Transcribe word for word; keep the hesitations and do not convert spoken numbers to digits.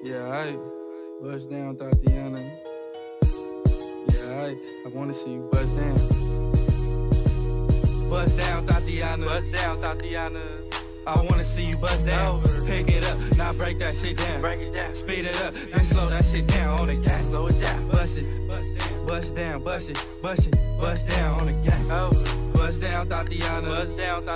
Yeah, I bust down, Tatiana. Yeah, I, I wanna see you bust down. Bust down, Tatiana. Bust down, Tatiana. I wanna see you bust down. Pick it up, now break that shit down. Break it down. Speed it up, then slow that shit down on the gang. Slow it down. Bust it, bust down, bust it, bust it, bust down on the gang. Oh, bust down, Tatiana. Bust down, Tatiana.